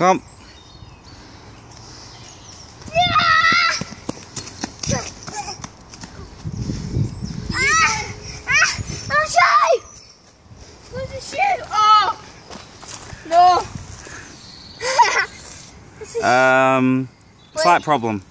Come. Where's the shoe? Oh! No! Slight problem.